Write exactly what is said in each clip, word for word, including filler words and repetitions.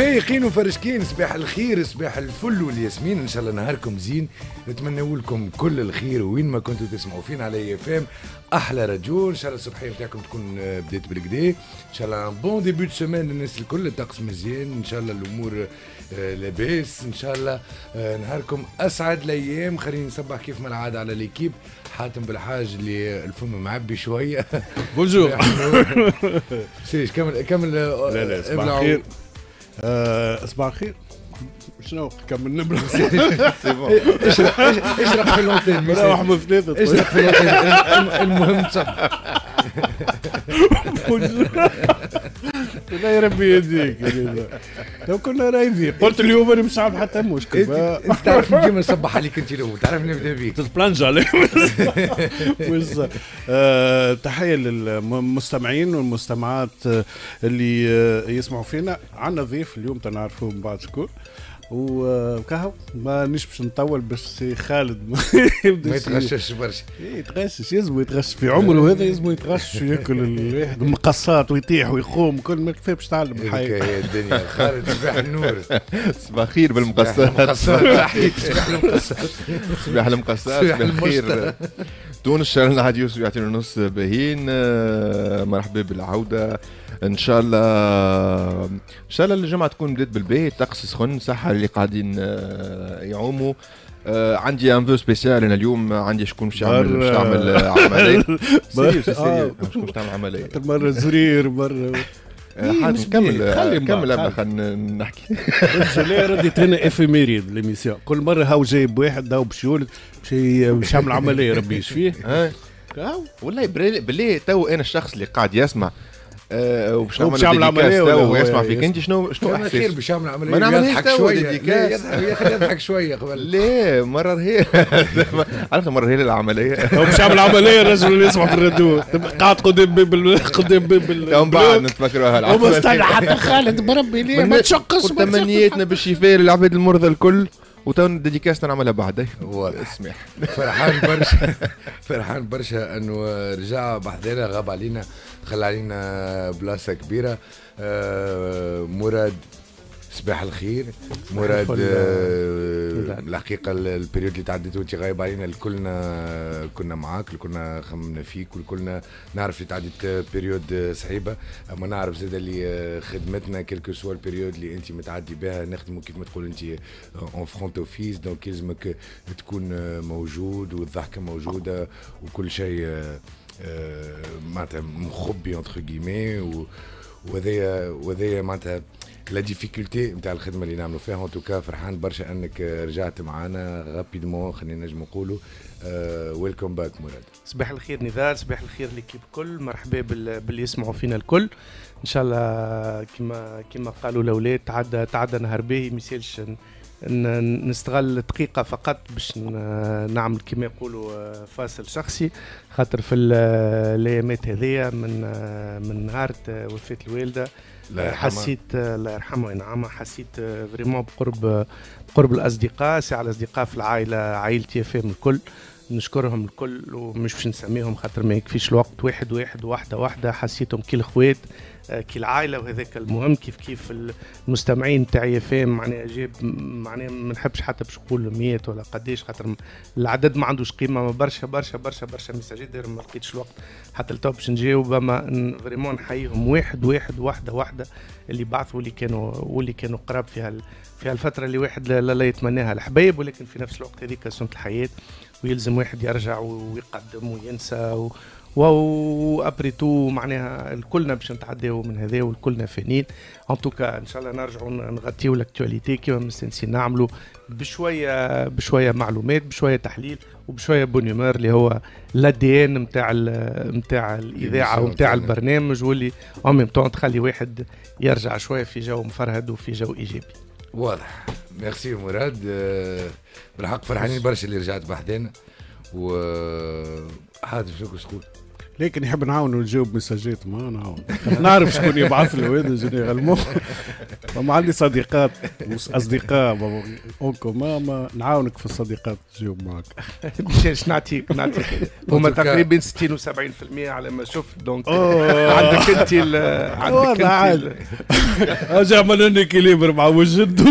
فايقين وفرشكين. صباح الخير، صباح الفل والياسمين، ان شاء الله نهاركم زين. نتمنى لكم كل الخير وين ما كنتوا تسمعوا فينا على فام احلى راديو. ان شاء الله الصباحيه نتاعكم تكون بدات بالكدا، ان شاء الله بون ديبي دو سيمين للناس الكل، الطقس مزيان ان شاء الله، الامور لاباس ان شاء الله. نهاركم اسعد الايام. خليني نصبح كيف ما العاده على ليكيب. حاتم بالحاج اللي الفم معبي شويه. بونجور. سيش كمل كمل. لا لا صباح الخير. آه صباح الخير. شنو كمل نبرة. اشرق اشرق في اللونتين. واحد من ثلاثة. اشرق في اللونتين. المهم تصبح. لا يا ربي يهديك. لو كنا رايدين قلت اليوم انا مش عارف حتى مشكل. انت تعرف ديما نصبح عليك انت اليوم، تعرف نبدا بيك تتبلانج عليك. آه تحيه للمستمعين والمستمعات اللي يسمعوا فينا. عندنا ضيف اليوم تنعرفوه بعد شكون، وكهو ما نيش باش نطول باش خالد ما يتغشش برشا. يتغشش، يلزم يتغشش في عمره هذا، يلزم يتغشش وياكل الواحد مقصات ويطيح ويخوم كل ما كيف باش تعلم الحياه. هي الدنيا. خالد صباح النور. صباح خير بالمقصات. صباح المقصات. صباح المقصات. صباح الخير. تونس شارلنا عاد يوسف يعطينا نص باهين. مرحبا بالعوده ان شاء الله. ان شاء الله الجمعه تكون بدات بالبيت، طقس سخن، صحه اللي قاعدين يعوموا. آه عندي ان فو سبيسيال انا اليوم. عندي شكون باش يعمل باش تعمل عمليه. سيريوس سيريوس شكون باش تعمل عمليه. مره زرير مره. حاجه كمل كمل قبل خلينا نحكي. لا رديت هنا افيميريد ليميسيون. كل مره هاو جايب واحد داو باش يولد باش يعمل عمليه ربي يشفيه. والله بالله تو انا الشخص اللي قاعد يسمع أه وباش نعمل عمليه ويسمع فيك انت شنو شنو احساس؟ خير باش يعمل عمليه يضحك شويه. يضحك يضحك شويه قبل. لا مرر هي عرفت مرر هي العمليه. هو باش يعمل عمليه الرجل اللي يسمع في الراديو قاعد قدام باب قدام باب يوم بعد نتفكروها العمليه. وما استنى حتى خالد بربي ليه ما تشقص. تمنياتنا بالشفاء للعباد المرضى الكل، وتو ديديكاس نعملها بعدين. اسمح. فرحان برشا فرحان برشا انه رجع بحذنا، غاب علينا، خلى علينا بلاصه كبيره. آه مراد صباح الخير. مراد آه الحقيقه البريود اللي تعديت وانت غايب علينا الكلنا كنا معاك، الكلنا خممنا فيك، والكلنا نعرف اللي تعديت بريود صعيبه، اما نعرف زاد اللي خدمتنا كلكو سوا البريود اللي انت متعدي بها نخدموا كيف ما تقول انت اون فرونت اوفيس، دونك يلزمك تكون موجود والضحكه موجوده وكل شيء معناتها مخبي انتر كيمي. وهذايا وهذايا معناتها لا ديفيكولتي نتاع الخدمه اللي نعملوا فيها. ان توكا فرحان برشا انك رجعت معنا رابيدمون، خلينا نجم نقولوا ويلكم باك مراد. صباح الخير نضال، صباح الخير ليكيب الكل، مرحبا باللي يسمعوا فينا الكل. ان شاء الله كما كما قالوا الاولاد تعدى تعدى نهار باهي، ما يسالش نستغل دقيقة فقط باش نعمل كما يقولوا فاصل شخصي، خاطر في الايامات هذيا من من نهار وفاة الوالدة حسيت الله يرحمه وينعمه، حسيت فريمون بقرب بقرب الاصدقاء، ساعة الاصدقاء في العائلة، عائلتي فيهم الكل نشكرهم الكل ومش باش نسميهم خاطر ما يكفيش الوقت، واحد واحد واحدة واحدة حسيتهم كي الاخوات كي العائله، وهذاك المهم. كيف كيف المستمعين تاعي فاهم معناها جاب معناها ما نحبش حتى باش نقول مئات ولا قداش، خاطر العدد ما عندوش قيمه، برشا برشا برشا برشا ميساجات داير ما لقيتش الوقت حتى لتو باش نجاوب، اما فريمون نحييهم واحد واحد واحده واحده اللي بعثوا واللي كانوا واللي كانوا قراب في في هالفتره اللي واحد لا, لا يتمناها الحبايب، ولكن في نفس الوقت هذيك سنه الحياه ويلزم واحد يرجع ويقدم وينسى و و ابريتو معناها الكلنا باش نتعداو من هذا والكلنا فانين. ان توكا ان شاء الله نرجعوا نغطيو الاكtualité كيما مستنسين نعملوا بشويه بشويه معلومات، بشويه تحليل وبشويه بونيومر اللي هو الدي ان نتاع نتاع الاذاعه ونتاع البرنامج، واللي en même temps تخلي واحد يرجع شويه في جو مفرهد وفي جو ايجابي. واضح. ميرسي مراد. بالحق فرحانين برشا اللي رجعت بحدنا. و حاضر شكون تقول، لكن يحب نعاونوا نجاوب مساجات ما نعاون. نعرف شكون يبعث له هذا جينيرالمون. ما عندي صديقات اصدقاء اون كومان، نعاونك في الصديقات تجيو معك. باش نعطيك نعطيك هما تقريبا ستين وسبعين بالمئة على ما شفت. دونك عندك انت عندك انت اجا عملنا كيليبر مع وجد.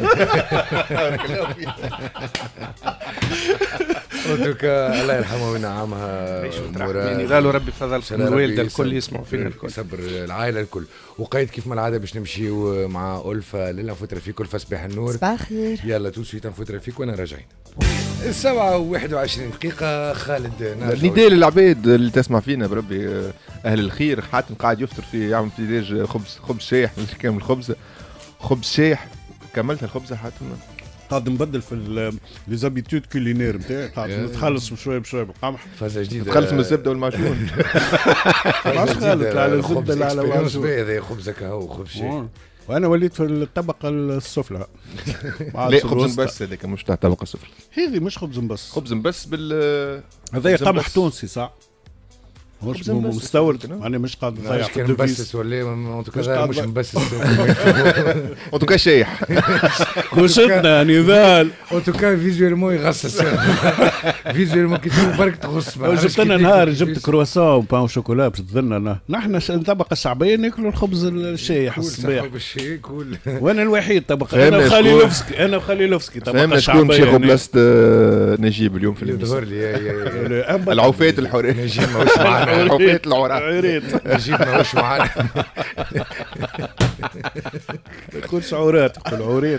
اوتوكا الله يرحمها وينعمها مراد. قالوا ربي فضل الوالده الكل يسمعوا فينا الكل، يصبر العائله الكل. وقيد كيف ما العاده باش نمشيو مع ألفة لنا فتره فيك. ألفة صباح النور. صباح الخير. يلا تو سويت فتره فيك وانا راجعين. السبعة وواحد وعشرين دقيقة. خالد نداء للعباد اللي تسمع فينا بربي، أهل الخير. حاتم قاعد يفطر في يعمل بتيجاج خبز خبز شايح مش كامل خبز خبز شايح. كملت الخبزة حاتم؟ قاعد نبدل في لي زابيتود كولينير نتاعي، قاعد نتخلص بشويه بشويه بالقمح. فازه جديده تخلص من الزبده والمعجون. ماش خالد على الزبده لا على المعجون. هذا خبزه كهو خبز شيء. وانا وليت في الطبقه السفلى. لا خبز بس هذاك مش تاع الطبقه السفلى. هذه مش خبز بس. خبز بس بال هذا قمح تونسي صح؟ مش مستورد. انا مش قاعد نضيع في مبسس ولا مش مبسس. اوتوكا شايح. كوشتنا نضال. اوتوكا فيزوالمون يغصص. فيزوالمون كي تشوف برك تغص. جبت لنا نهار جبت كرواسون وبان شوكولا باش تظننا نحن الطبقه الشعبيه ناكلوا الخبز الشايح الصباح. وانا الوحيد طبقه. انا وخليلوفسكي انا وخليلوفسكي طبقه شعبيه. شكون شيخ بلاصه نجيب اليوم في يظهر لي العوفات الحوريه. نجيب ماهوش معنا. عوفات العراء. نجيب ماهوش معنا. ما تقولش عورات تقول عوريت.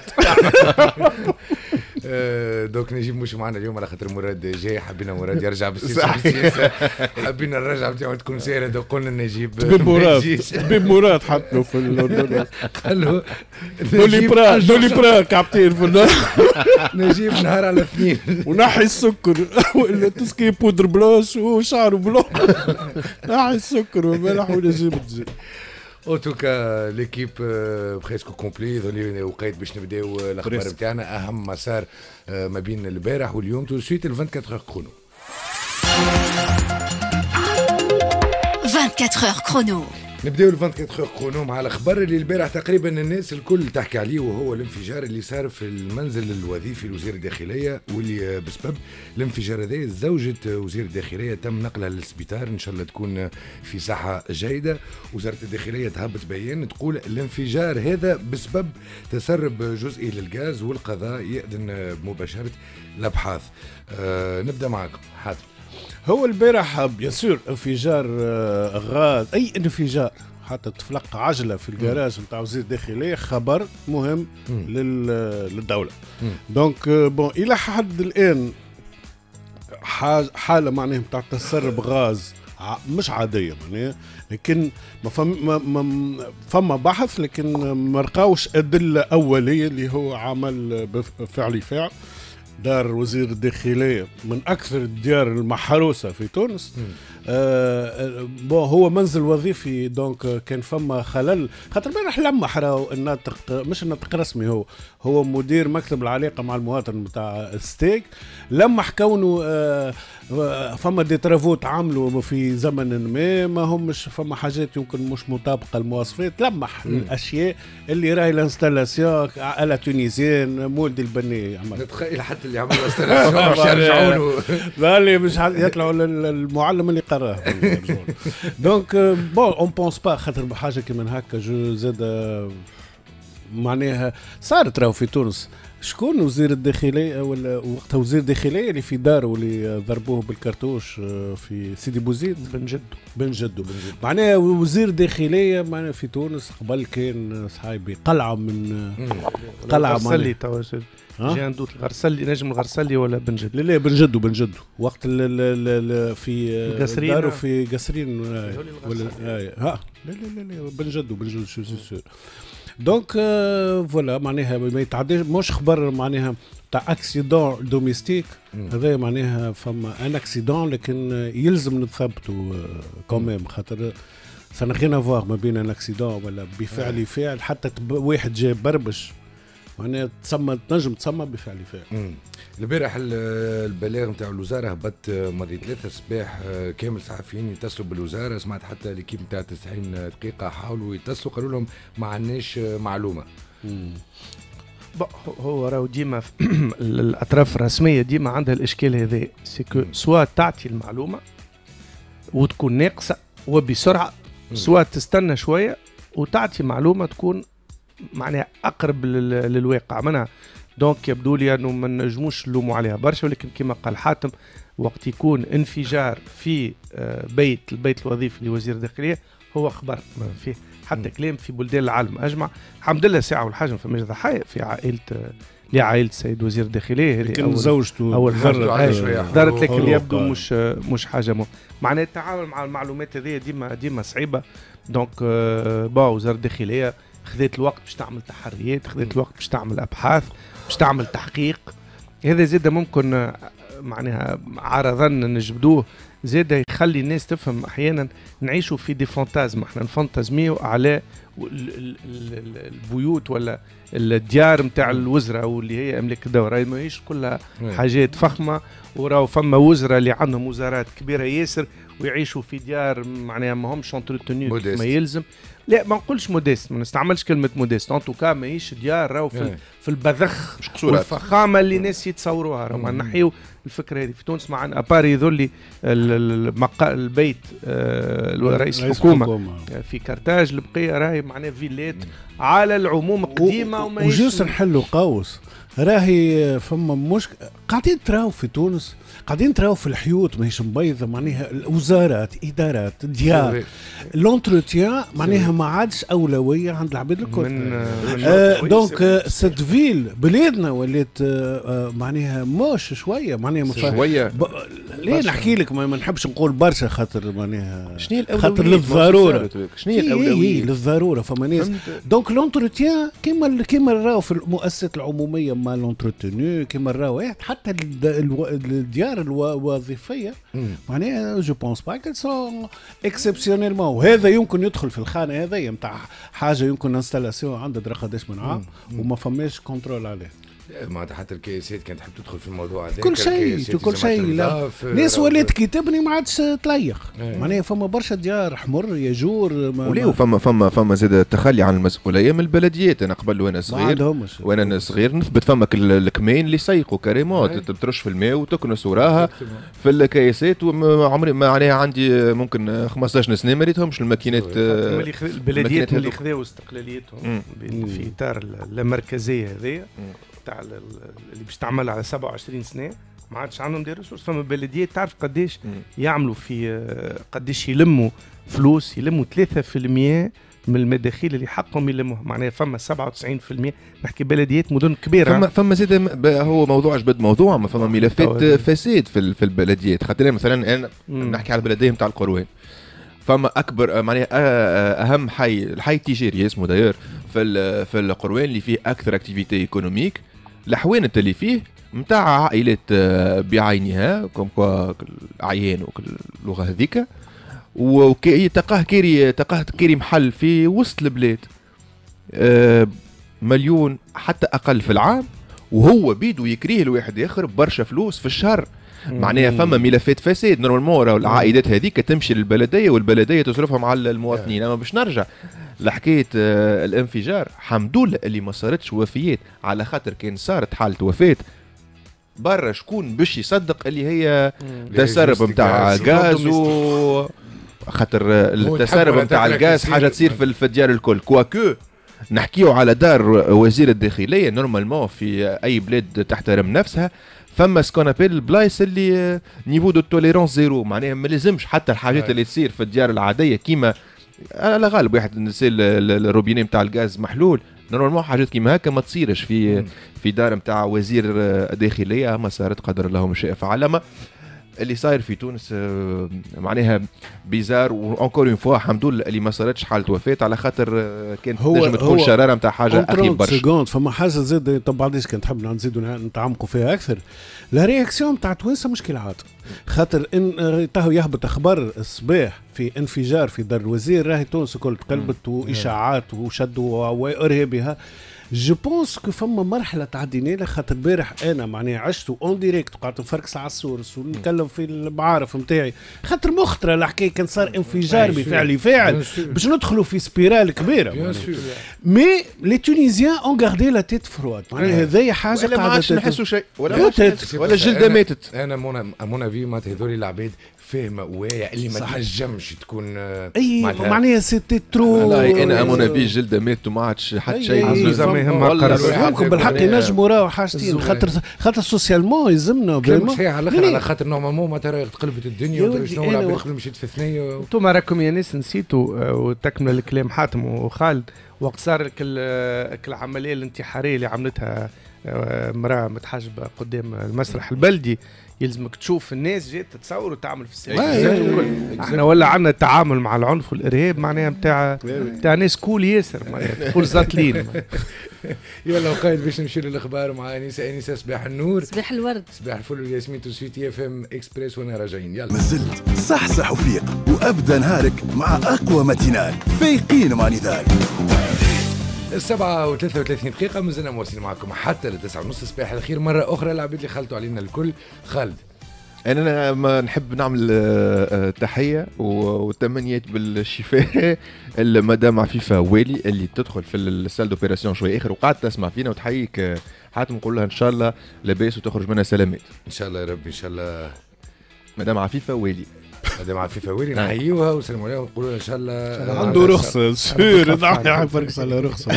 دوك نجيب مش معنا اليوم على خاطر مراد جاي. حبينا مراد يرجع بالسياسه. حبينا الرجعه نتاعو تكون سهله. دوك قلنا نجيب طبيب مراد. طبيب مراد حط له في الاردن. قال له دولي برا دولي برا كابتن في النهار. نجيب نهار على اثنين. ونحي السكر ولا تسكي بودر بلوش وشعره بلون. نحي السكر والملح ونجيب الجي. اوتوكا ليكيب بريسكو كومبلي. ذولي وقيت باش نبداو الاخبار نتاعنا. اهم مسار ما بين البارح واليوم تو سويت ال أربعة وعشرين اور كرونو. أربعة وعشرين اور كرونو. نبداو ال أربعة وعشرين اور كرونو مع الاخبار اللي البارح تقريبا الناس الكل تحكي عليه، وهو الانفجار اللي صار في المنزل الوظيفي لوزير الداخليه، واللي بسبب الانفجار هذا زوجة وزير الداخليه تم نقلها للسبيطار. ان شاء الله تكون في صحه جيده. وزاره الداخليه تهبط بيان تقول الانفجار هذا بسبب تسرب جزئي للغاز، والقضاء يأذن بمباشره الابحاث. أه نبدا معكم حاتم. هو البارح بيان سور انفجار غاز، اي انفجار حتى تفلق عجله في الجراج نتاع وزير الداخليه خبر مهم للدوله. دونك بون الى حد الان حاله معناها نتاع تسرب غاز مش عاديه معناها، لكن ما فما ما فما بحث لكن ما لقاوش ادله اوليه اللي هو عمل بفعل فعل. دار وزير الداخلية من أكثر الديار المحروسة في تونس. آه هو منزل وظيفي، دونك كان فما خلل خاطر البارح لمح راهو الناطق، مش الناطق رسمي، هو هو مدير مكتب العلاقة مع المواطن بتاع ستيك، لمح كونه آه فما دي ترافو تعملوا في زمن ما ما همش فما حاجات يمكن مش مطابقة المواصفات. لمح م. الأشياء اللي راهي الانستالاسيون على تونيزيان مولد البني عمل. نتخيل حتى اللي عمل الانستالاسيون مش يرجعوا له. لا اللي مش يطلعوا للمعلم اللي قراه. دونك بون اون بونس با خاطر بحاجة كيما هكا جو زاد معناها صارت راهو في تونس. شكون وزير الداخلية ولا وقتها وزير الداخلية اللي في داره واللي ضربوه بالكرتوش في سيدي بوزيد؟ بن جدو. بن جدو معناها وزير الداخلية معناها في تونس قبل كان صحيبي قلعة من قلعة غرسلي توا جي عندوت الغرسلي نجم الغرسلي ولا بن جدو؟ لا لا بن جدو بن جدو وقت ال في داره في قصرين ولا ها لا لا لا بن جدو بن جدو شو شو دونك فوالا معناها ما يتعداش مش خبر معناها تاع اكسيدون دوميستيك. هذا معناها فما ان اكسيدون لكن يلزم نثبتوا كوميم خاطر سنا غير نافوار ما بين ان اكسيدون ولا بفعل فاعل حتى واحد جاي بربش معناها تسمى تنجم تسمى بفعل فاعل. البارح البلاغ نتاع الوزاره هبط ماضي ثلاثة صباح كامل صحفيين يتصلوا بالوزاره. سمعت حتى ليكيب نتاع تسعين دقيقه حاولوا يتصلوا قالوا لهم ما عندناش معلومه. هو راهو ديما الاطراف الرسميه ديما عندها الاشكال هذا، سيكو سوا تعطي المعلومه وتكون ناقصه وبسرعه، سوا تستنى شويه وتعطي معلومه تكون معناها اقرب للواقع منها. دونك يبدو لي انه ما نجموش نلوموا عليها برشا، ولكن كما قال حاتم وقت يكون انفجار في بيت البيت الوظيفي لوزير الداخليه هو خبر ما فيه حتى كلام في بلدان العالم اجمع. الحمد لله ساعه والحجم فما ضحايا في عائله لعائله السيد وزير الداخليه، هذه لكن زوجته اول حاجه دارت، لكن يبدو قال. مش مش حاجه مو معناها التعامل مع المعلومات هذه ديما ديما صعيبه. دونك با وزاره الداخليه خذت الوقت باش تعمل تحريات، خذت الوقت باش تعمل ابحاث، باش تعمل تحقيق. هذا زيد ممكن معناها عرضا نجبدوه زيد يخلي الناس تفهم احيانا نعيشوا في دي فانتازم، احنا نفانتازميو على البيوت ولا الديار نتاع الوزراء واللي هي املاك الدوله، ماهيش كلها حاجات فخمه، وراو فما وزراء اللي عندهم وزارات كبيره ياسر ويعيشوا في ديار معناها ما همش انتروتونيو ما يلزم. لا ما نقولش موديست، ما نستعملش كلمه موديست، ان توكا ماهيش ديار راهو في, في البذخ والفخامه اللي الناس يتصوروها. راهو نحيو الفكره هذه في تونس معنا اباري يذلي البيت رئيس الحكومه في كرتاج البقيه راهي معناها فيلات على العموم قديمه وماهيش وجوز نحلوا قوس. راهي فما مش قاعدين تراو في تونس، قاعدين تراو في الحيوط ماهيش مبيضه، معناها الوزارات ادارات ديار لونتروتيان معناها ما عادش اولويه عند العباد الكل. آه دونك سيت فيل بلادنا ولات آه معناها موش شويه معناها شويه ب... ليه نحكي لك ما نحبش نقول برشا خاطر معناها شنو الاولويه خاطر للضروره شنو الاولويه للضروره فما ناس دونك لونتروتيان كيما كيما راهو في المؤسسات العموميه ما لونتروتوني كيما راهو حتى الديار الوظيفيه معناها جو بونس با كال سون اكسبسيونيلمون، وهذا يمكن يدخل في الخانه هذه نتاع حاجه يمكن انستالاسيون عندها درا قداش من عام وما فماش كونترول عليه. معناتها حتى الكياسات كانت تحب تدخل في الموضوع هذا كل شيء كل شيء لا ناس ولات كي تبني ما عادش تليق معناها فما برشا ديار حمر يجور وليه فما فما فما زاد التخلي عن المسؤوليه من البلديات. انا قبل وانا صغير وانا صغير نثبت فما الكمين اللي يسيقوا كريمات ترش في الماء وتكنس وراها في الكياسات وعمري معناها عندي ممكن خمسطاش سنه ما ريتهمش الماكينات البلديات اللي خذاو استقلاليتهم في اطار اللامركزيه هذه تاع اللي باش تعمل على سبعة وعشرين سنه ما عادش عندهم دي ريسورس. فما بلديات تعرف قداش يعملوا في قداش يلموا فلوس، يلموا ثلاثة بالمئة من المداخيل اللي حقهم يلموها، معناها فما سبعة وتسعين بالمئة نحكي بلديات مدن كبيره. فما فما زاد هو موضوع جبد موضوع ما فما ملفات فساد في في البلديات. خاطر مثلا انا نحكي على البلديه نتاع القروان، فما اكبر معناها اهم حي الحي التجاري اسمه داير في في القروان اللي فيه اكثر اكتيفيتي ايكونوميك، الاحوانه اللي فيه نتاع عائلات بعينها كوم كوا اعيان واللغه هذيك، وتلقاه كيري تلقاه كيري محل في وسط البلاد مليون حتى اقل في العام، وهو بيدو يكريه الواحد اخر برشا فلوس في الشهر. معناها فما ملفات فساد نورمالمون راهو العائدات هذيك تمشي للبلديه والبلديه تصرفهم على المواطنين. اما باش نرجع لحكايه آه الانفجار، حمد لله اللي ما صارتش وفيات، على خاطر كان صارت حاله وفاه برا شكون باش يصدق اللي هي تسرب نتاع غاز و خاطر التسرب نتاع الغاز حاجه تصير في الديار الكل. كواكو نحكيو على دار وزير الداخليه نورمالمون في اي بلاد تحترم نفسها فما سكون ابيل البلايص اللي نيفو دو توليرونس زيرو، معناها ما لازمش حتى الحاجات اللي تصير في الديار العاديه كيما على غالب واحد نسال الروبيني نتاع الغاز محلول نورمالمون حاجات كيما هكا ما تصيرش في م. في دار نتاع وزير الداخليه. ما صارت قدر الله ما شاء فعل. ما اللي صاير في تونس معناها بيزار وانكور اون فوا الحمد لله اللي ما صارتش حاله وفاه، على خاطر كانت تنجم تكون شراره نتاع حاجه اخي برشا. فما حاجه زاد طب بعديش كنت حاب نزيدوا نتعمقوا فيها اكثر. لا رياكسيون نتاع توانسه مشكلات، خاطر ان تاهو يهبط اخبار الصباح في انفجار في دار الوزير راهي تونس الكل تقلبت واشاعات وشدوا وارهابها. جو بونس كو فما مرحله تعدينا لها، خاطر البارح انا معناها عشته اون ديريكت وقعدت نفركس على السورس ونتكلم في المعارف نتاعي، خاطر مخطره الحكايه كان صار انفجار بفعل فاعل باش ندخلوا في سبيرال كبيره. مي لي تونيزيان اون غاردي لا تيت فرواد، معناها هذايا حاجه قاعده ما عادش نحسوا شيء ولا ولا الجلده ماتت. انا مون افي معناتها هذول العباد فاهمه واعيه اللي ما تنجمش تكون اي معناها سيتي ترو. والله انا امون افي الجلده ماتت وما عادش حتى شيء. ممكن بالحق ينجموا راهو حاجتين، خاطر خاطر سوسيالمون يلزمنا كلام صحيح على الاخر، على خاطر نورمالمون ما ترى تقلبت الدنيا شنو العباد يدخلوا مشيت في ثنيه. انتم راكم يا ناس نسيتوا وتكمل الكلام حاتم وخالد، وقت صار العمليه الانتحاريه اللي عملتها مراه متحجبه قدام المسرح البلدي، يلزمك تشوف الناس جات تتصور وتعمل في السينما. احنا ولا عندنا التعامل مع العنف والارهاب معناها نتاع نتاع ناس كول ياسر معناها كل زاطلين. يلا وقايد باش نمشي للاخبار مع انسه انسه صباح النور صباح الورد صباح الفل والياسمين تسويتي اف ام اكسبريس وانا راجعين. يلا مازلت صحصح وفيق وابدا نهارك مع اقوى ماتينال فايقين مع نضال. السبعة وثلاثة وثلاثين دقيقة مازلنا مواصلين معكم حتى لتسعة ونص. صباح الخير مرة أخرى العباد اللي خلطوا علينا الكل. خالد أنا ما نحب نعمل تحية وتمنيات بالشفاء المدام عفيفة والي اللي تدخل في السال دوبيراسيون شوي آخر وقعدت تسمع فينا وتحييك حاتم، نقول لها إن شاء الله لاباس وتخرج منها سلامات إن شاء الله يا ربي. إن شاء الله مدام عفيفة والي مدام عفيفة والي نحييوها ونسلموا عليها ونقولوا لها إن شاء الله عنده رخصة سير ضاع فركس على رخصة.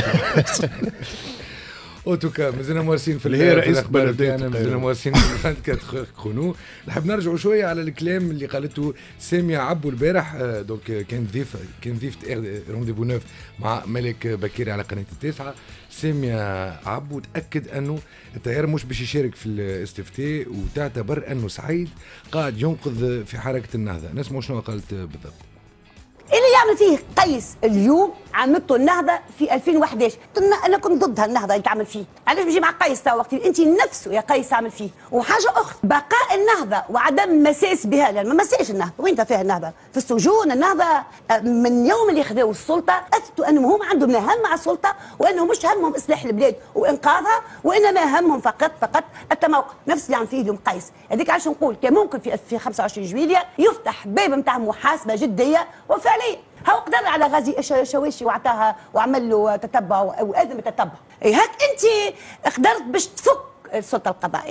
اوتوكا مازلنا مارسين في اللي هي رئيس بلدينا، مازلنا مارسين في أربعة خونو. نحب نرجعوا شويه على الكلام اللي قالته ساميه عبو البارح. دونك كان ضيف كان ضيف رونديفو نوف مع ملك بكيري على قناه التاسعه. ساميه عبو تاكد انه التيار مش باش يشارك في الاستفتاء وتعتبر انه سعيد قاعد ينقذ في حركه النهضه. نسمعوا شنو قالت بالضبط. اللي يعمل فيه قيس اليوم عملته النهضه في ألفين وأحد عشر، انا كنت ضدها النهضه اللي تعمل فيه، علاش بيجي مع قيس تا وقت انت نفسه يا قيس تعمل فيه. وحاجه اخرى بقاء النهضه وعدم مساس بها، لان ما مساش النهضه، وين فيها النهضه؟ في السجون. النهضه من يوم اللي خذوا السلطه اثبتوا انهم هم عندهم مهام مع السلطه، وانهم مش همهم اصلاح البلاد وانقاذها، وانما همهم فقط فقط التموقع، نفس اللي عم فيه اليوم قيس. هذيك علاش نقول كان ممكن في في خمسة وعشرين جويلية يفتح باب نتاع محاسبه جديه وفعليا. هاو قدر على غازي شواشي وعطاها وعمل له تتبع واذن التتبع. إيه هاك انت قدرت باش تفك السلطه القضائيه.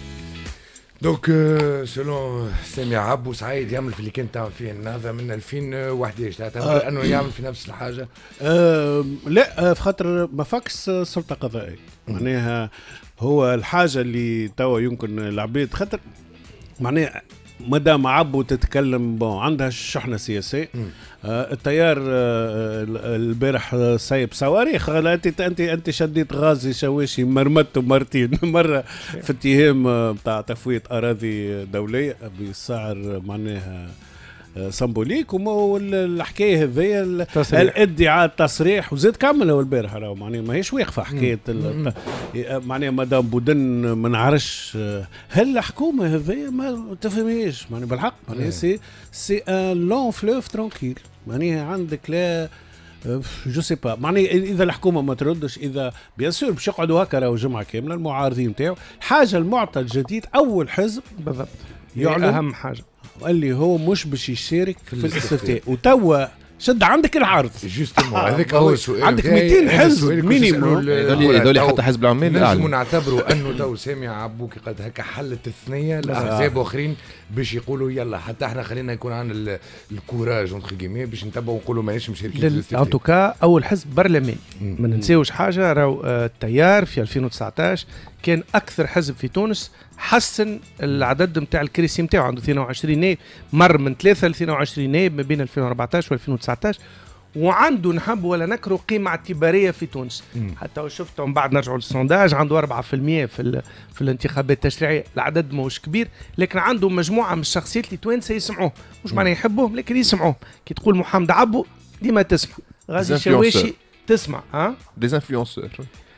دونك سولون سامي عبو سعيد يعمل في اللي كان تعمل فيه النهضه من ألفين وأحد عشر، تعتبر آه انه يعمل في نفس الحاجه؟ آه لا، في خاطر ما فكس سلطه قضائيه، معناها هو الحاجه اللي توا يمكن العباد خاطر معناها مدام عبو تتكلم بون عندها شحنه سياسيه. آه التيار آه البارح سايب صواريخ. انت انت انت شديت غازي شواشي مرمته مرتين مره في اتهام بتاع تفويت اراضي دوليه بسعر معناها سمبوليك، والحكايه هذيا الادعاء التصريح وزاد كمل هو البارح راهو معناها ماهيش واقفه حكايه معناها مدام بودن ما نعرفش هل الحكومه هذيا ما تفهميش معناها بالحق معناها سي سي ان لون فلوف ترانكيل معناها عندك لا جو سي با معناها اذا الحكومه ما تردش، اذا بيان سور باش يقعدوا هكا راهو جمعه كامله المعارضين نتاعو. الحاجه المعطى الجديد اول حزب بالضبط يعلن اهم حاجه وقال لي هو مش باش يشارك في الاستفتاء، وتوا شد عندك العرض جوستومون هذاك هو السؤال. عندك مئتين حزب مينيموم، هذول حتى حزب العمال نجموا نعتبروا انه تو سامي عبو كي قالت هكا حلت الثنيه الاحزاب اخرين باش يقولوا يلا حتى احنا خلينا يكون عندنا الكوراج اونتر كيمي باش نتبعوا ونقولوا ماناش مشاركين في الاستفتاء. ان توكا اول حزب برلماني ما ننساوش حاجه، راهو التيار في ألفين وتسعطاش كان اكثر حزب في تونس، حسن العدد نتاع الكراسي نتاعو، عنده اثنين وعشرين نائب، مر من ثلاثة ل اثنين وعشرين نائب ما بين ألفين وأربعطاش و ألفين وتسعطاش، وعنده نحب ولا نكره قيمه اعتباريه في تونس. مم. حتى شفتوا من بعد نرجعوا للسونداج عنده أربعة بالمئة في في الانتخابات التشريعيه، العدد ماهوش كبير لكن عنده مجموعه من الشخصيات اللي توانسه يسمعوه، مش معناه يحبوهم لكن يسمعوه. كي تقول محمد عبو ديما تسمع، غازي شواشي تسمع، ها ديزانفلونسور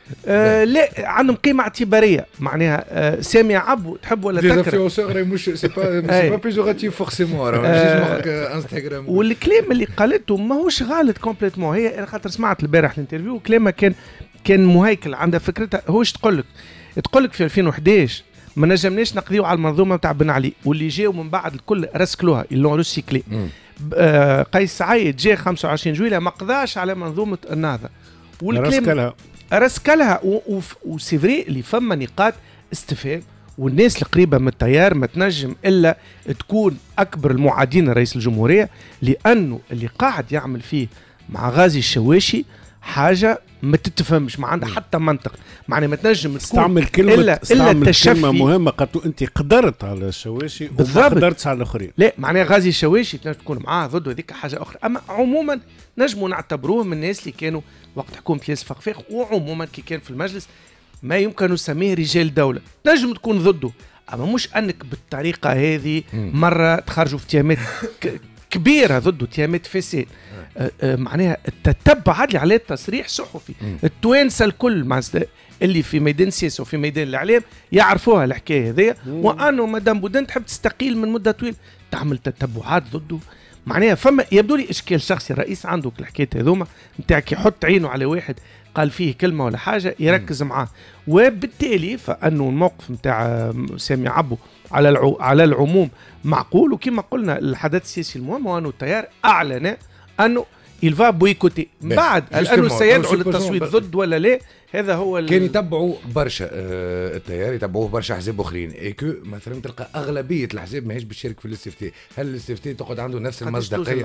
آه لا عندهم قيمه اعتباريه معناها آه سامي عبو تحب ولا تكره ديزافيونسور مش سي با سي با بيجوراتيف فورسيمون راه مش انستغرام. والكلام اللي قالته ماهوش غلط كومبليتمون. هي انا خاطر سمعت البارح الانترفيو كلامها كان كان مهيكل عندها فكرتها. هوش تقول لك تقول لك في ألفين وإحداش ما نجمناش نقضيو على المنظومه تاع بن علي واللي جاوا من بعد الكل رسكلوها اللون روسيكلي. آه قيس سعيد جاء خمسة وعشرين جويلية ما قضاش على منظومه النهضه رسكلها رسكلها وسي فري اللي فما نقاط استفهام والناس القريبه من التيار ما تنجم الا تكون اكبر المعادين لرئيس الجمهوريه لانه اللي قاعد يعمل فيه مع غازي الشواشي حاجه ما تتفهمش ما عندها حتى منطق. معنى ما تنجم تستعمل كلمه الا الا التشفي كلمه مهمه قالت انت قدرت على الشواشي وما قدرتش على الاخرين. لا معناها غازي الشواشي تنجم تكون معاه ضد هذيك حاجه اخرى. اما عموما نجموا نعتبروه من الناس اللي كانوا وقت حكومه ياسر فخفاخ وعموما كي كان في المجلس ما يمكن نسميه رجال دوله. نجم تكون ضده اما مش انك بالطريقه هذه مره تخرجوا في تيامات كبيره ضده تيامات فساد. آه آه معناها تتبع لي عليه تصريح صحفي. التوانسه الكل مع اللي في ميدان السياسه وفي ميدان الاعلام يعرفوها الحكايه هذيا وانه مدام بودن تحب تستقيل من مده طويله تعمل تتبعات ضده. معناها فما يبدو لي اشكال شخصي. الرئيس عنده الحكايه هذوما نتاع كي يحط عينه على واحد قال فيه كلمه ولا حاجه يركز معاه وبالتالي فانه الموقف نتاع سامي عبو على العو على العموم معقول. وكما قلنا الحدث السياسي المهم هو انه التيار اعلن انه يلفا بويكوتي بعد انه سيدعو للتصويت ضد ولا لا. هذا هو كان يتبعوا برشا آه التيار يتبعوه برشا احزاب اخرين ايكو مثلا تلقى اغلبيه الاحزاب ماهيش بتشارك في الاستفتاء. هل الاستفتاء تقعد عنده نفس المصداقيه؟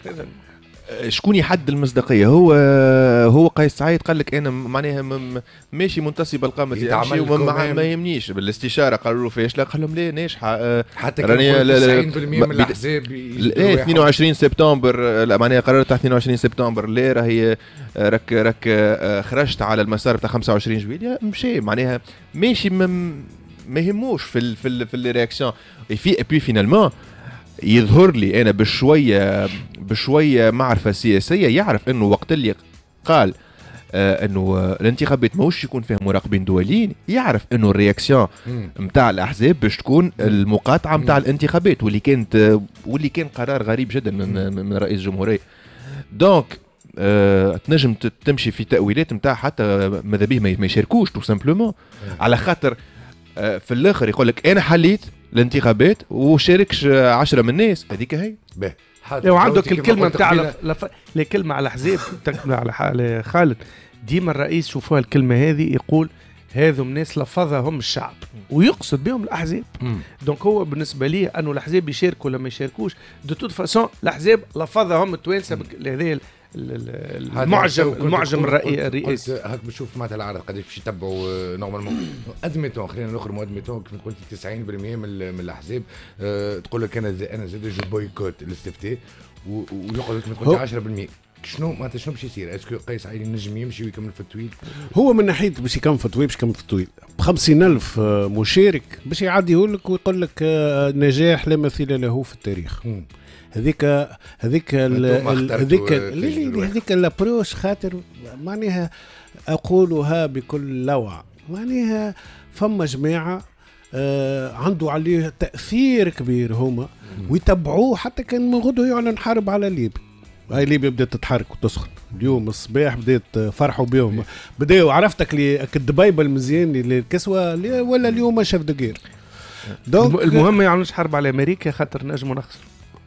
شكون يحدد المصداقيه؟ هو هو قيس سعيد قال لك انا معناها ماشي منتسب القامه امشي وما ما يهمنيش بالاستشاره. قالوا له فاشله قال لهم لا ناجحه حتى تسعين بالمئة من الاحزاب اثنين وعشرين سبتمبر معناها قررت تاع اثنين وعشرين سبتمبر لا راهي راك راك خرجت على المسار تاع خمسة وعشرين جويلية مشي معناها ماشي ما يهموش في ال في ال في الرياكسيون في بي فينالمون يظهر لي انا بشويه بشويه معرفه سياسيه يعرف انه وقت اللي قال آه انه الانتخابات ماهوش يكون فيها مراقبين دوليين يعرف انه الرياكسيون نتاع الاحزاب باش تكون المقاطعه نتاع الانتخابات واللي كانت واللي كان قرار غريب جدا من من رئيس الجمهوريه. دونك آه تنجم تمشي في تاويلات نتاع حتى ماذا به ما يشاركوش تو سامبلومون على خاطر آه في الاخر يقول لك انا حليت الانتخابات وشاركش عشرة من الناس هذيك هي. لو عندك الكلمه نتاع الكلمه على حزاب تكمل على خالد ديما الرئيس شوفوها الكلمه هذه يقول هذم ناس لفظهم الشعب ويقصد بهم الاحزاب. دونك هو بالنسبه لي انه الاحزاب يشاركوا ولا ما يشاركوش دو توت فاسون الاحزاب لفظهم التوانسه هذه المعجم المعجم الرئيسي. هاك بنشوف معناتها العرض قداش باش يتبعوا نورمالمون ادميتون خلينا نخرج ادميتون كما قلت تسعين بالمئة من الاحزاب أه تقول لك انا انا زاد جو بويكوت الاستفتاء ويقعد كما قلت عشرة بالمئة. شنو معناتها شنو باش يصير؟ اسكو قيس سعيد ينجم يمشي ويكمل في التويل؟ هو من ناحيه باش يكمل في التويل باش يكمل في التويل ب خمسين ألف مشارك باش يعديه لك ويقول لك نجاح لا مثيل له في التاريخ. م. هذيك هذيك هذيك هذيك الابروش خاطر معناها اقولها بكل لوع معناها فما جماعه آه عنده عليه تاثير كبير هما ويتبعوه حتى كان من غدوه يعلن حرب على ليبيا. هاي ليبيا بدات تتحرك وتسخن اليوم الصباح بدات فرحوا بهم بداوا عرفتك لي الدبيبه المزيان للكسوه ولا اليوم شاف دقير. المهم ما يعلنوش حرب على امريكا خاطر نجموا نخسر.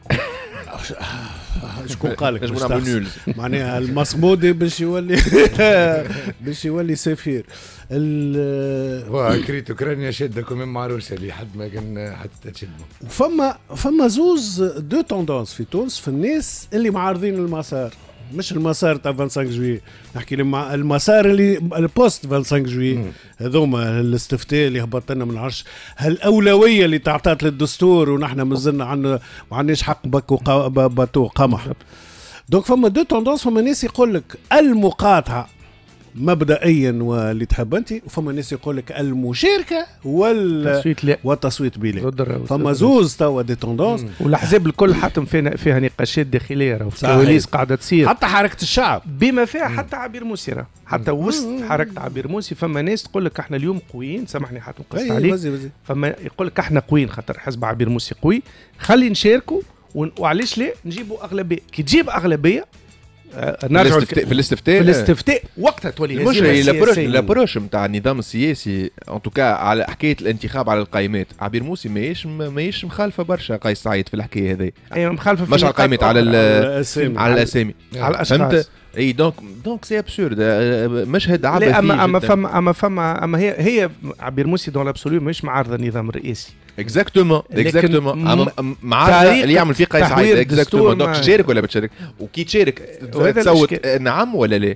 شكون قال لك معناها المصمودي باش يولي باش يولي سفير وا كريت اوكرانيا شاده كمان مع روسيا اللي حد ما كان حتى تشدوا. وفما فما زوز دو توندونس في تونس في الناس اللي معارضين المسار مش المسار تاع خمسة وعشرين جويي نحكي لما المسار اللي البوست خمسة وعشرين جويي هذوما الاستفتاء اللي هبط لنا من العرش هالاولويه اللي تعطات للدستور ونحن مازلنا عندنا ما عندناش حق بكو باتو قمح. دونك فما دو توندونس فما ناس يقول لك المقاطعه مبدئيا واللي تحب انت، وفما ناس يقول لك المشاركه وال تصويت لا والتصويت بلا. ضد فما زوز توا دي توندونس، والاحزاب الكل حتى فيها فيها نقاشات داخليه راهو في الكواليس قاعده تصير، حتى حركه الشعب بما فيها حتى عبير موسي راه حتى وسط حركه عبير موسي فما ناس تقول لك احنا اليوم قويين، سامحني حتى نقص عليك، فما يقول لك احنا قويين خاطر حزب عبير موسي قوي، خلي نشاركوا وعلاش لا نجيبوا اغلبيه. كي تجيب اغلبيه نرجع في الاستفتاء في الاستفتاء وقتها تولي هزيمه سياسيه. الابروش نتاع النظام السياسي ان توكا على حكايه الانتخاب على القائمات، عبير موسي ماهيش ماهيش مخالفه برشا قيس سعيد في الحكايه هذه. اي مخالفه مش على القائمات، على الاسامي على الاسامي على الاشخاص. اي دونك دونك سي ابسورد، مشهد عبثي. لا اما اما فما اما فما اما هي هي عبير موسي دون لابسوليو مش معارضه النظام الرئاسي. اكزاكتومون اكزاكتومون معارضه اللي يعمل فيه قيس سعيد. اكزاكتومون دونك تشارك ولا بتشارك؟ وكي تشارك تصوت نعم ولا لا؟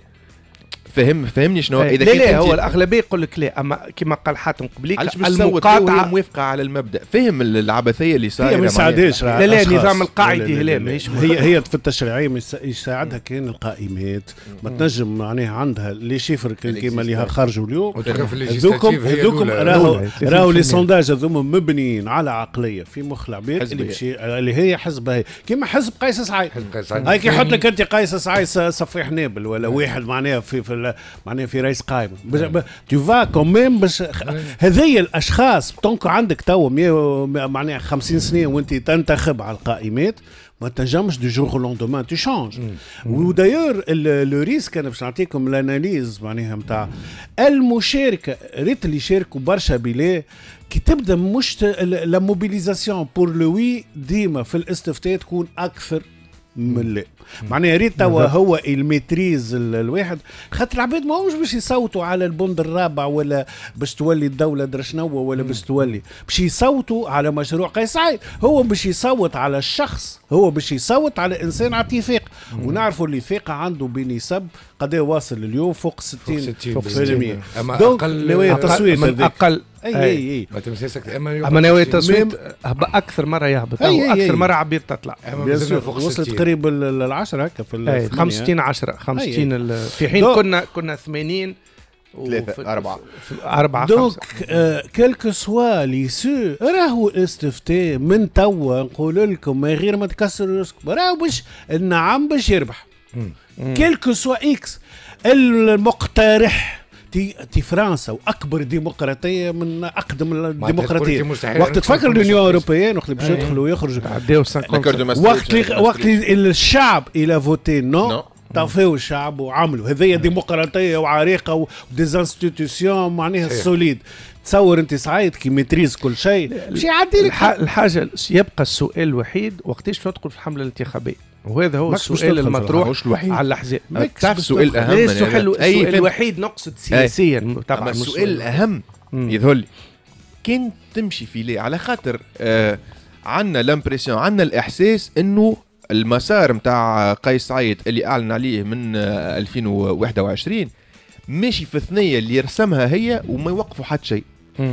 فهم فهمني شنو اذا لا لا هو الاغلبيه يقول لك لا، اما كما قال حاتم قبليك المقاطعه موافقه على المبدا. فهم العبثيه اللي صايره هي ما يساعدهاش. لا لا النظام القاعدي لا ماهيش هي هي في التشريعيه يساعدها كان القائمات ما تنجم معناها عندها لي شيفر كيما اللي خرجوا اليوم. هذوكم هذوكم راهو راهو لي سونداج هذوما مبنيين على عقليه في مخ العباد اللي بشي اللي هي حزبها كيما حزب قيس سعيد. هاي كي يحط لك انت قيس سعيد صفيح نابل ولا واحد معناها في في معناها في رئيس قائمه تو فا كوميم باش هذيا الاشخاص طونك عندك تو معناها خمسين سنه وانت تنتخب على القائمات ما تنجمش دو جور لوندومان تو شانج. ودايور لو ريسك انا باش نعطيكم الاناليز معناها نتاع المشاركه. ريت اللي يشاركوا برشا بلا كي تبدا مش لا موبيليزاسيون بور لو وي ديما في الاستفتاء تكون اكثر من لا. معناها ريت توا هو الميتريز الواحد خاطر العباد ما همش باش يصوتوا على البند الرابع ولا باش تولي الدوله درشنوه ولا باش تولي، باش يصوتوا على مشروع قيس سعيد. هو باش يصوت على الشخص، هو باش يصوت على انسان عطيه ثقه. ونعرفوا اللي ثقه عنده بنسب قد واصل اليوم فوق ستين بالمئة. اما دونك نوايا التصويت من اقل اي اي اي ما تمسكك اما اما نوايا التصويت اكثر مره يهبط او اكثر مره عبير تطلع. وصلت قريب العشرة هكا في خمسة وستين عشرة خمسة وستين في حين كنا كنا ثمانين ثلاثة أربعة أربعة دونك كلكو سوا لي سو راهو الاستفتاء من توا نقول لكم من غير ما تكسروا راسكم راهو باش النعم باش يربح كلكو سوا اكس. المقترح تي تي فرنسا واكبر ديمقراطيه من اقدم الديمقراطيه. وقت تفكر اليونيون اوروبيين وقت باش يدخلوا ويخرجوا وقت وقت الشعب الى فوتي نو طفوا الشعب وعملوا هذه ديمقراطيه وعريقه وديزانستيتيسيون معناها سوليد. تصور انت سعيد كي ميتريز كل شيء باش يعدي لك الحاجه. يبقى السؤال الوحيد وقتاش باش ندخل في الحمله الانتخابيه، وهذا هو السؤال المطروح على الاحزاب. تعرف السؤال الاهم السؤال الوحيد نقصد سياسيا طبعا. السؤال الاهم يظهر لي كان تمشي في ليه على خاطر آه عندنا لامبريسيون عندنا الاحساس انه المسار نتاع قيس سعيد اللي اعلن عليه من آه ألفين وواحد وعشرين ماشي في الثنيه اللي رسمها هي وما يوقفوا حتى شيء.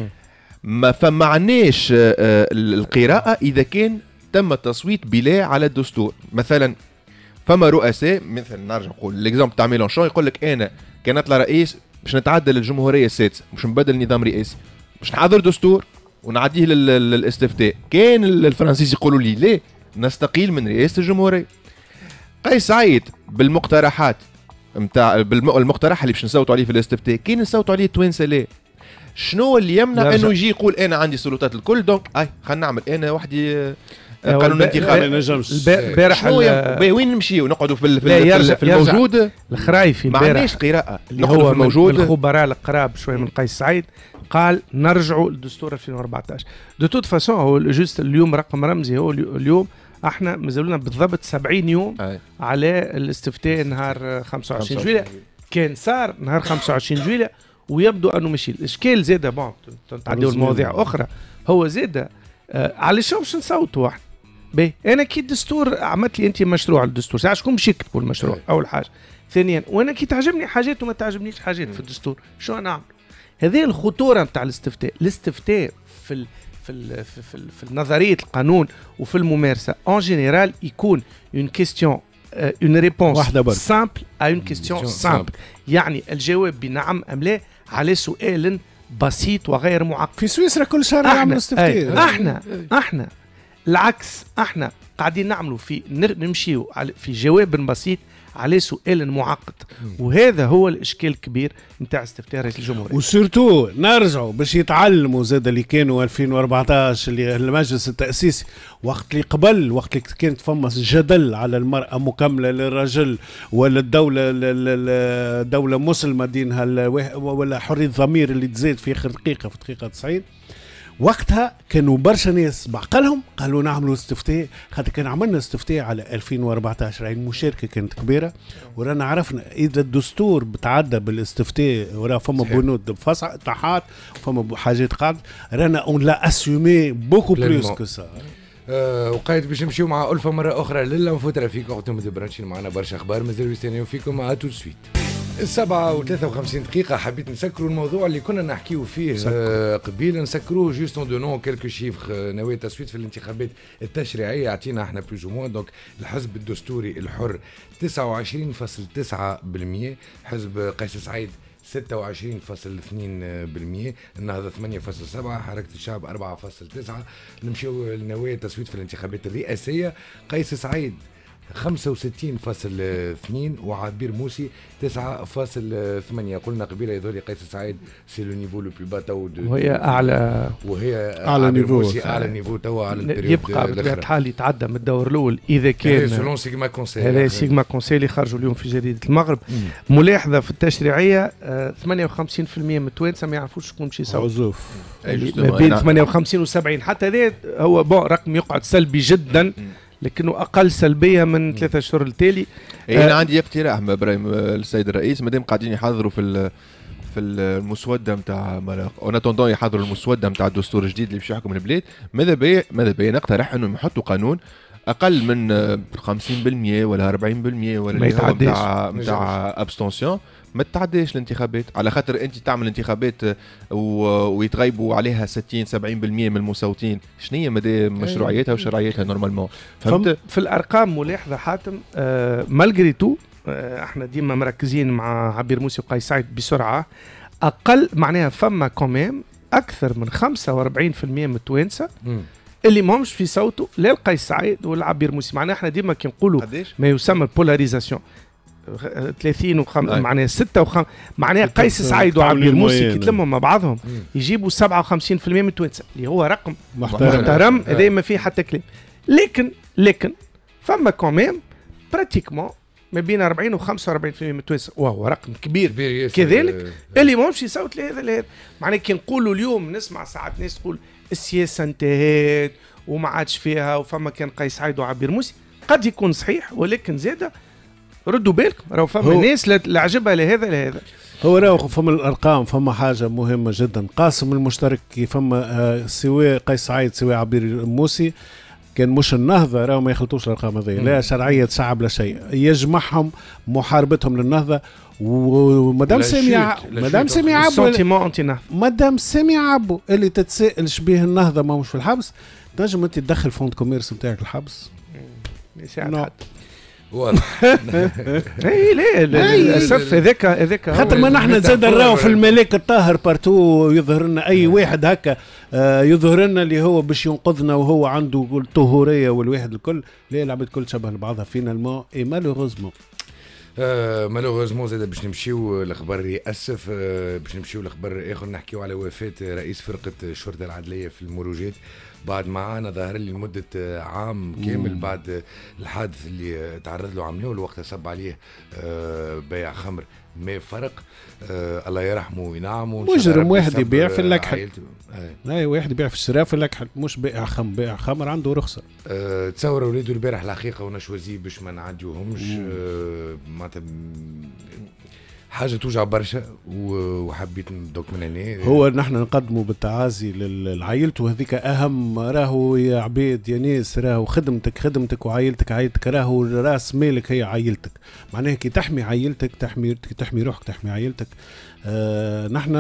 ما فمعناش آه القراءه اذا كان تم التصويت بلا على الدستور. مثلا فما رؤساء مثلا نرجع نقول ليكزامبل تاع ميلانشون يقول لك انا كان نطلع رئيس باش نتعدل الجمهوريه السادسه باش نبدل نظام رئاسي باش نحضر دستور ونعديه للاستفتاء. كان الفرنسيس يقولوا لي ليه نستقيل من رئاسه الجمهوريه. قيس سعيد بالمقترحات نتاع المقترح اللي باش نصوتوا عليه في الاستفتاء كان نصوتوا عليه التوانسه ليه؟ شنو اللي يمنع انه يجي يقول انا عندي سلطات الكل دونك اي خلينا نعمل انا وحدي قانون انتخابي نجمش البارح وين نمشيو نقعدوا في في, في الموجود الخرايفي ما عندناش قراءه اللي هو في الموجود. الخبراء القراب شويه من قيس سعيد قال نرجعوا للدستور ألفين وأربعطاش. دو توت فاسون هو جوست اليوم رقم رمزي هو اليوم احنا مازالنا بالضبط سبعين يوم أي. على الاستفتاء نهار خمسة وعشرين جويلية كان صار نهار خمسة وعشرين جويلية ويبدو انه ماشي الاشكال زاده بون تعديو المواضيع اخرى. هو زاده آه على شو باش نصوتوا احنا باهي. انا كي الدستور عملت لي انت مشروع الدستور ساعه شكون باش يكتبوا المشروع اول حاجه. ثانيا وانا كي تعجبني حاجات وما تعجبنيش حاجات في الدستور شو نعمل؟ هذه الخطوره نتاع الاستفتاء. الاستفتاء في ال في ال في, ال في نظريه القانون وفي الممارسه اون جينيرال يكون اون كيستيون اون ريبونس واحدة برك. سامبل ا اون كيستيون سامبل، يعني الجواب بنعم ام لا على سؤال بسيط وغير معقد. في سويسرا كل شهر يعملوا استفتاء. احنا احنا العكس، احنا قاعدين نعملوا في نمشيو في جواب بسيط على سؤال معقد، وهذا هو الاشكال الكبير نتاع استفتاء رئيس الجمهوريه. وسيرتو نرجعوا باش يتعلموا زاد اللي كانوا ألفين وأربعطاش اللي المجلس التاسيسي، وقت اللي قبل، وقت اللي كانت فما جدل على المراه مكمله للرجل ولا الدوله الدوله مسلمه دينها ولا حريه الضمير اللي تزيد في اخر دقيقه في دقيقه تسعين، وقتها كانوا برشا ناس بعقلهم قالوا نعملوا استفتاء، خاطر كان عملنا استفتاء على ألفين وأربعطاش، راهي المشاركه كانت كبيره، ورانا عرفنا اذا الدستور بتعدى بالاستفتاء وراه فما بنود فصح طاحات فما حاجات قاعده، رانا اون لا اسيومي بوكو بلوس كو سا. أه وقايد باش نمشيو مع ألفة مرة أخرى لله مفوترة فيكم وقتهم مدبرانشين معنا برشا أخبار مازالوا يستناو فيكم مع تو سويت. السبعة وثلاثة وخمسين دقيقة حبيت نسكروا الموضوع اللي كنا نحكيو فيه آه قبيل، نسكروه جوستون دو نون كيلكو شيفر نوايا تصويت في الانتخابات التشريعية يعطينا احنا بلوز موا. دونك الحزب الدستوري الحر تسعة وعشرين فاصلة تسعة بالمئة، حزب قيس سعيد ستة وعشرين فاصلة اثنين بالمئة، النهضة ثمانية فاصلة سبعة، حركة الشعب أربعة فاصلة تسعة. نمشيو لنوايا التصويت في الانتخابات الرئاسية، قيس سعيد خمسة وستين فاصلة اثنين وعبير موسي تسعة فاصلة ثمانية. قلنا قبيله يظهر قيس سعيد سي لو نيفو لو بلو با تو، وهي اعلى وهي اعلى نيفو اعلى نيفو تو على البريود. يبقى بطبيعه الحال يتعدى من الدور الاول اذا كان سولون سيغما كونسيل. هذا سيغما كونسيل اللي خرجوا اليوم في جريده المغرب. مم. ملاحظه في التشريعيه آه ثمانية وخمسين بالمئة من التوانسه ما يعرفوش شكون مشي يصوت. عزوف ما بين ثمانية وخمسين و سبعين، حتى هذا هو بون رقم يقعد سلبي جدا، لكنه اقل سلبيه من ثلاثة اشهر التالي. انا آه عندي اقتراح ابراهيم السيد الرئيس، مادام قاعدين يحضروا في في المسوده نتاع اون اتوندون يحضروا المسوده نتاع الدستور الجديد اللي باش يحكم البلاد، ماذا بيا ماذا بيا نقترح انهم يحطوا قانون اقل من خمسين بالمئة ولا أربعين بالمئة ولا ما يتعداش نتاع نتاع ابستونسيون، ما تتعداش الانتخابات، على خاطر انت تعمل انتخابات ويتغيبوا عليها ستين سبعين بالمئة من المصوتين، شنو مدى مشروعيتها وشرعيتها نورمالمون؟ فهمت؟ في الارقام ملاحظه حاتم آه مالغري تو آه احنا ديما مركزين مع عبير موسي وقيس سعيد بسرعه اقل، معناها فما كوميم اكثر من خمسة وأربعين بالمئة من التوانسه اللي ماهمش في صوته لا القيس سعيد ولا عبير موسي. معناها احنا ديما كي نقولوا ما يسمى بولاريزاسيون ثلاثين وخم... معناها ستة وخم... معناها قيس سعيد وعبير موسي كي تلمهم مع بعضهم يجيبوا سبعة وخمسين بالمئة من التوانسه، اللي هو رقم محترم, محترم. هذا ما فيه حتى كلام. لكن لكن فما كوميم براتيكمون ما بين أربعين و خمسة وأربعين بالمئة من التوانسه، وهو رقم كبير, كبير كذلك اللي ماهمش يصوت لهذا لهذا. معناها كي نقولوا اليوم نسمع ساعات ناس تقول السياسه انتهت وما عادش فيها وفما كان قيس سعيد وعبير موسي، قد يكون صحيح، ولكن زاده ردوا بالكم راهو فما ناس لا عجبها لهذا لهذا. هو راهو فما الارقام، فما حاجه مهمه جدا، قاسم المشترك كي فما آه سواء قيس سعيد سواء عبير موسي كان مش النهضه، راهو ما يخلطوش الارقام هذه، لا شرعيه شعب لا شيء، يجمعهم محاربتهم للنهضه. ومدام سامي مدام سامي عبو مدام سامي عبو اللي تتسائل شبيه النهضه ما مش في الحبس، تنجم انت تدخل فوند كوميرس نتاعك الحبس يساعد واضح. اي لا للاسف هذاك هذاك خاطر ما نحن زاد نراو في الملاك الطاهر بارتو يظهر لنا اي واحد هكا يظهر لنا اللي هو باش ينقذنا وهو عنده الطهوريه والواحد الكل، لا العباد كل شبه لبعضها فينا الماء اي مالوغوزمون. آه مالوغوزمون زاد باش نمشيو الاخبار ياسف آه باش نمشيو الاخبار اخر نحكيو على وفاه رئيس فرقه الشرطه العدليه في المروجات بعد معانا ظهر لي لمده عام كامل بعد الحادث اللي تعرض له عملوه وقتها صب عليه آه بيع خمر ما فرق آه الله يرحمه وينعمه. مجرم واحد يبيع في اللكحل، اي واحد يبيع في الشراء في اللكحل، مش بائع خمر، بائع خمر عنده رخصه. أه تصور ولادو البارح الحقيقه ونشوزي باش ما نعديوهمش أه معناتها حاجه توجع برشا وحبيت ندوك من هنا. هو نحن نقدموا بالتعازي لعائلته، وهذيك اهم. راهو يا عبيد يا ناس، راهو خدمتك خدمتك وعائلتك عائلتك، راهو راس مالك هي عائلتك. معناها كي تحمي عائلتك تحمي تحمي روحك تحمي عائلتك. آه نحن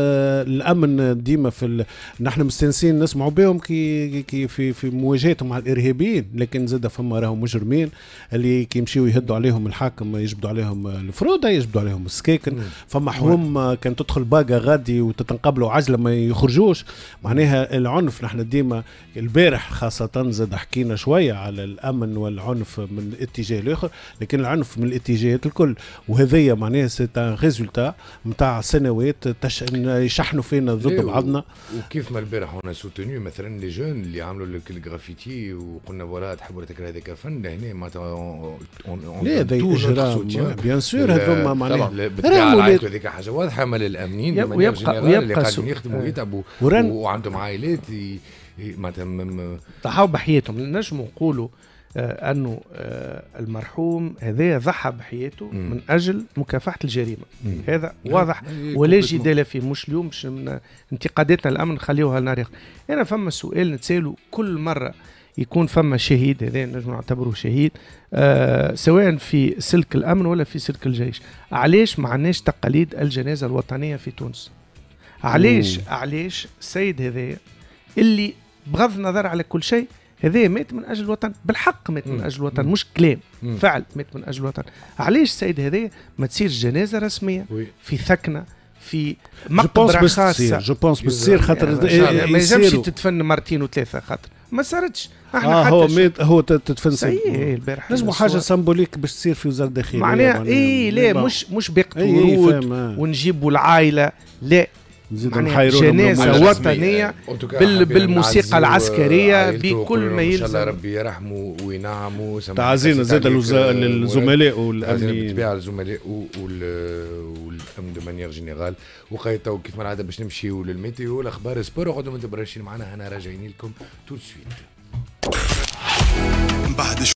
الامن ديما في ال... نحن مستنسين نسمعوا بهم كي كي في في مواجهتهم مع الارهابيين، لكن زاد فما راهو مجرمين اللي كي يمشيوا يهدوا عليهم الحاكم، يجبدوا عليهم الفروضه، يجبدوا عليهم السكاكن. فما حوم كان تدخل باقه غادي وتتنقبلوا عجله ما يخرجوش. معناها العنف نحن ديما البارح خاصه زاد حكينا شويه على الامن والعنف من الاتجاه الاخر، لكن العنف من الاتجاهات الكل. وهذيا معناها سي ان ريزولتا نتاع سنوات تش... يشحنوا فينا ضد بعضنا. وكيف ما البارح هنا سوتونيو مثلا لي جون اللي عملوا لك الجرافيتي وقلنا فوالا تحبوا تكره هذاك فن هنا معناتها لا هذا اجرام بيان سور. هذوما معناها راهو هذيك حاجه واضحه مال الامنين ويبقى اللي قاعدين يخدموا ويتعبوا وعندهم عائلات معناتها ضحوا بحياتهم. نجموا نقولوا آه أنه آه المرحوم هذا ضحى بحياته مم. من أجل مكافحة الجريمة. مم. هذا واضح ولا جدال فيه. مش اليوم مش من انتقاداتنا الأمن خليوها لنار. أنا فما سؤال نتسأله كل مرة يكون فما شهيد، هذا نجم نعتبره شهيد آه سواء في سلك الأمن ولا في سلك الجيش. علاش ما عندناش تقاليد الجنازة الوطنية في تونس؟ علاش علاش السيد هذا اللي بغض النظر على كل شيء هذا مات من أجل الوطن، بالحق مات من أجل الوطن، مش كلام، فعل مات من أجل الوطن. علاش السيد هذا ما تصير جنازة رسمية في ثكنة في مقبرة خاصة؟ جو بونس بتصير خاطر ما يلزمش تتفن مرتين وثلاثة خاطر ما صارتش. احنا آه هو ميت هو تتفن سيء البارح لازم حاجه سمبوليك باش تصير في وزاره الداخليه معناها اي لا مش مش بيقطوا ورود ونجيبوا العائله، لا جنازة وطنية بال بالموسيقى العسكرية بكل ما يلزم. إن شاء الله ربي يرحمه وينعمه. تعزينا زاد للزملاء والأمنيين بالطبيعة الزملاء والأمن دو مانيير جينيرال. وقيتو كيف ما العادة باش نمشيو للميتيو والأخبار سبور. وقعدوا ما تبرشين معنا، هنا راجعين لكم تو سويت.